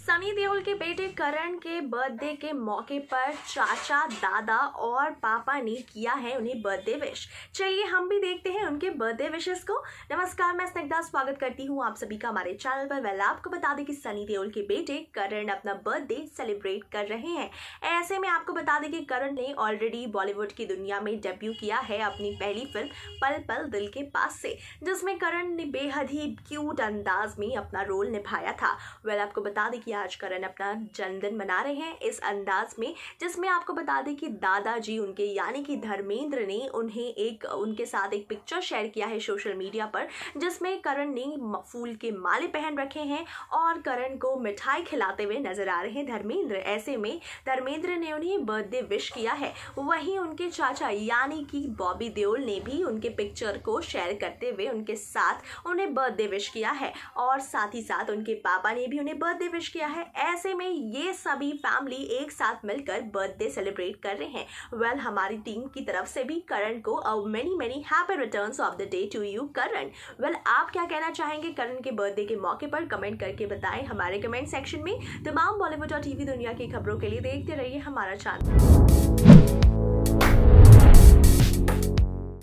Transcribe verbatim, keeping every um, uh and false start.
सनी देओल के बेटे करण के बर्थडे के मौके पर चाचा, दादा और पापा ने किया है उन्हें बर्थडे विश। चलिए हम भी देखते हैं उनके बर्थडे विशेस को। नमस्कार, मैं स्निग्धा स्वागत करती हूँ आप सभी का हमारे चैनल पर। वेल, आपको बता दें कि सनी देओल के बेटे करण अपना बर्थडे सेलिब्रेट कर रहे हैं। ऐसे में आपको बता दें कि करण ने ऑलरेडी बॉलीवुड की दुनिया में डेब्यू किया है अपनी पहली फिल्म पल पल दिल के पास से, जिसमें करण ने बेहद ही क्यूट अंदाज में अपना रोल निभाया था। वेल, आपको बता दें कि आज करण अपना जन्मदिन मना रहे हैं इस अंदाज में, जिसमें आपको बता दें कि दादाजी उनके यानी कि धर्मेंद्र ने उन्हें एक उनके साथ एक पिक्चर शेयर किया है सोशल मीडिया पर, जिसमें करण ने फूल के माले पहन रखे हैं और करण को मिठाई खिलाते हुए नजर आ रहे हैं धर्मेंद्र। ऐसे में धर्मेंद्र ने उन्हें बर्थडे विश किया है। वहीं उनके चाचा यानी कि बॉबी देओल ने भी उनके पिक्चर को शेयर करते हुए उनके साथ उन्हें बर्थडे विश किया है और साथ ही साथ उनके पापा ने भी उन्हें बर्थडे विश किया है। ऐसे में ये सभी फैमिली एक साथ मिलकर बर्थडे सेलिब्रेट कर रहे हैं। वेल well, हमारी टीम की तरफ से भी करण को a many many happy returns of the day to you Karan. Well, आप क्या कहना चाहेंगे करण के बर्थडे के मौके पर? कमेंट करके बताएं हमारे कमेंट सेक्शन में। तमाम बॉलीवुड और टीवी दुनिया की खबरों के लिए देखते रहिए हमारा चैनल।